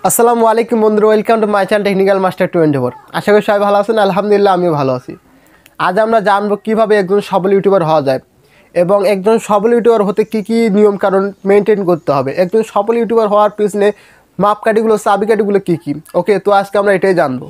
আসসালামু আলাইকুম বন্ধুরা, welcome to my channel technical master 24। আশা করি সবাই ভালো আছেন। আলহামদুলিল্লাহ আমিও ভালো আছি। আজ আমরা জানবো কিভাবে একজন সফল ইউটিউবার হওয়া যায় এবং একজন সফল ইউটিউবার হতে কী কী নিয়ম কানুন মেনটেন করতে হবে। একজন সফল ইউটিউবার হওয়ার পিছনে মাপকাঠিগুলো, চাবিকাঠিগুলো কী কী। ওকে, তো আজকে আমরা এটাই জানবো।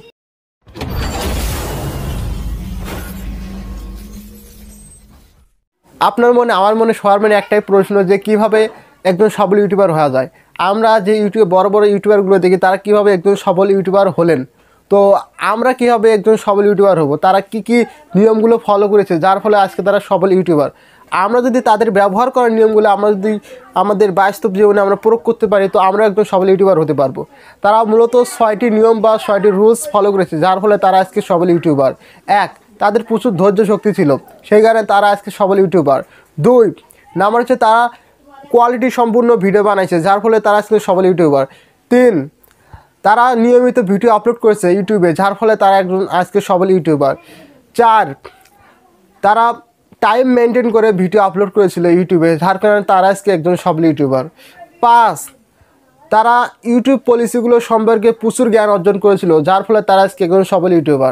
আপনার মনে, আমার মনে, সবার মনে একটাই প্রশ্ন যে কিভাবে একজন সফল ইউটিউবার হওয়া যায়। আমরা যে বড় বড় ইউটিউবারগুলো দেখি তারা কিভাবে একজন সফল ইউটিউবার হলেন, তো আমরা কীভাবে একজন সফল ইউটিউবার হব, তারা কি কি নিয়মগুলো ফলো করেছে যার ফলে আজকে তারা সফল ইউটিউবার। আমরা যদি তাদের ব্যবহার করার নিয়মগুলো আমরা যদি আমাদের বাস্তব জীবনে আমরা প্রয়োগ করতে পারি, তো আমরা একজন সফল ইউটিউবার হতে পারবো। তারা মূলত 6টি নিয়ম বা 6টি রুলস ফলো করেছে যার ফলে তারা আজকে সফল ইউটিউবার। 1, তাদের প্রচুর ধৈর্য শক্তি ছিল, সেই কারণে তারা আজকে সফল ইউটিউবার। 2 নাম্বার হচ্ছে তারা কোয়ালিটি সম্পূর্ণ ভিডিও বানাইছে যার ফলে তারা আজকে সফল ইউটিউবার। 3, তারা নিয়মিত ভিডিও আপলোড করেছে ইউটিউবে যার ফলে তারা একজন আজকে সফল ইউটিউবার। 4, তারা টাইম মেনটেন করে ভিডিও আপলোড করেছিল ইউটিউবে যার কারণে তারা আজকে একজন সফল ইউটিউবার। 5, তারা ইউটিউব পলিসিগুলো সম্পর্কে প্রচুর জ্ঞান অর্জন করেছিল যার ফলে তারা আজকে একজন সফল ইউটিউবার।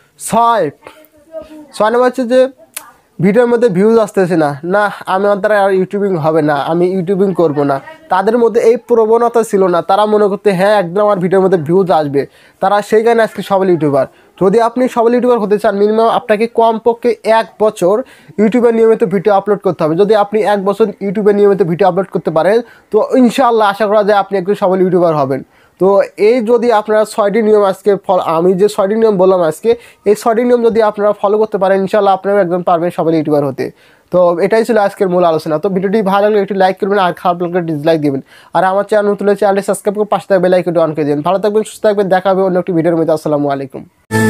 6 নম্বর হচ্ছে যে ভিডিওর মধ্যে ভিউজ আসতেছে না, আমার দ্বারা আর ইউটিউবিং হবে না, আমি ইউটিউবিং করব না। তাদের মধ্যে এই প্রবণতা ছিল না, তারা মনে করতে হ্যাঁ একদম আমার ভিডিওর মধ্যে ভিউজ আসবে, তারা সেই কারণে আজকে সফল ইউটিউবার। যদি আপনি সফল ইউটিউবার হতে চান, মিনিমাম আপনাকে কমপক্ষে 1 বছর ইউটিউবে নিয়মিত ভিডিও আপলোড করতে হবে। যদি আপনি 1 বছর ইউটিউবে নিয়মিত ভিডিও আপলোড করতে পারেন, তো ইনশাআল্লাহ আশা করা যায় আপনি একজন সফল ইউটিউবার হবেন। তো এই যদি আপনারা 6টি নিয়ম আজকে আমি যে 6টি নিয়ম বললাম আজকে, এই 6টি নিয়ম যদি আপনারা ফলো করতে পারেন, ইনশাআল্লাহ আপনারা একজন পারবেন সফল ইউটিউবার হতে। তো এটাই ছিল আজকের মূল আলোচনা। তো ভিডিওটি ভালো লাগলে একটু লাইক করবেন, আর খারাপ লাগলে ডিসলাইক দেবেন। আর আমার চ্যানেল নতুন হলে চ্যানেলটি সাবস্ক্রাইব করে পাশে থাকবে বেল আইকনটি অন করে দিন। ভালো থাকবেন, সুস্থ থাকবেন, দেখা হবে অন্য একটি ভিডিওর মধ্যে। আসসালামু আলাইকুম।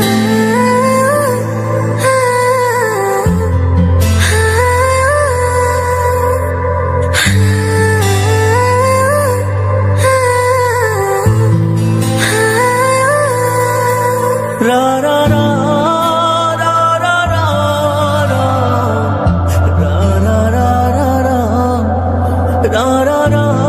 ra ra ra ra ra ra ra ra ra ra ra ra ra ra